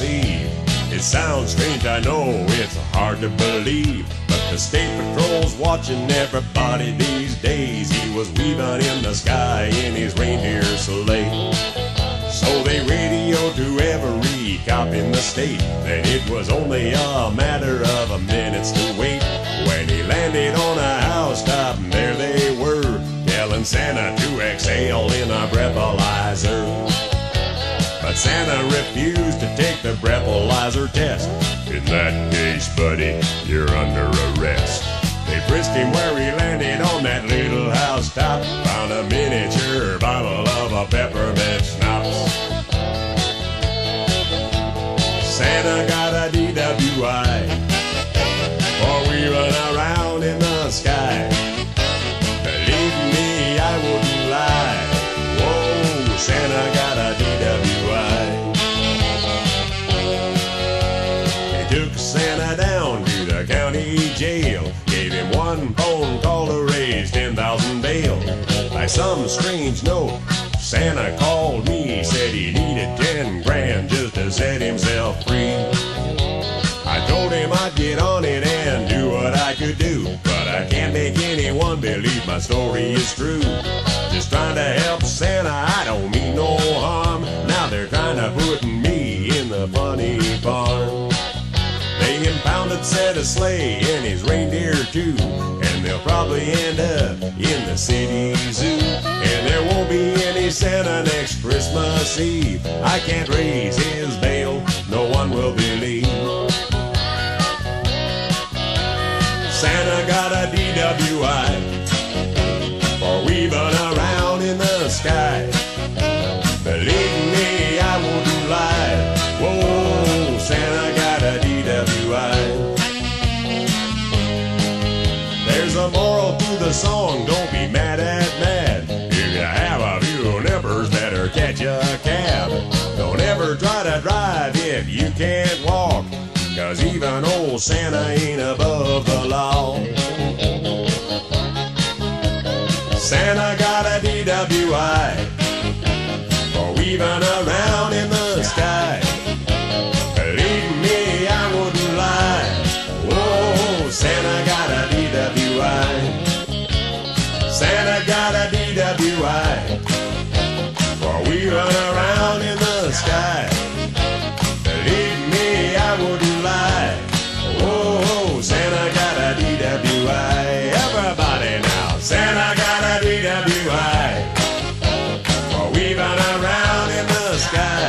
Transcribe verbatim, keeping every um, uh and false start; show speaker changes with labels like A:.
A: Christmas Eve. It sounds strange, I know, it's hard to believe, but the state patrol's watching everybody these days. He was weaving in the sky in his reindeer sleigh. So they radioed to every cop in the state that it was only a matter of minutes to wait. When he landed on a housetop, and there they were, telling Santa to exhale in a breathalyzer. But Santa refused to take the breathalyzer test. In that case, buddy, you're under arrest. They frisked him where he landed on that little housetop, found a miniature bottle of a peppermint schnapps. Santa got a D W I for weaving around in the sky. Believe me, I wouldn't lie. Whoa, Santa got a D W I. They took Santa down to the county jail, gave him one phone call to raise ten thousand bail. By some strange note, Santa called me, said he needed ten grand just to set himself free. I told him I'd get on it and do what I could do, but I can't make anyone believe my story is true. Just trying to help Santa, I don't mean no harm. Now they're trying to put me in the funny farm. They impounded Santa's sleigh and his reindeer too, and they'll probably end up in the city zoo. And there won't be any Santa next Christmas Eve. I can't raise his bail, no one will believe. Santa got a D W I for weaving around in the sky. Believe me, I wouldn't lie. Whoa, Santa got a D W I. There's a moral to the song, don't be mad at mad. If you have a few nippers, better catch a cab. Don't ever try to drive if you can't walk, 'cause even old Santa ain't above the law. Santa got a D W I for weaving around in the sky. Believe me, I wouldn't lie. Whoa, Santa got a D W I. Santa got a D W I for weaving around in the sky. Believe me, I wouldn't lie. Whoa, Santa got a D W I. Everybody now, Santa got a D W I for weaving around in the sky.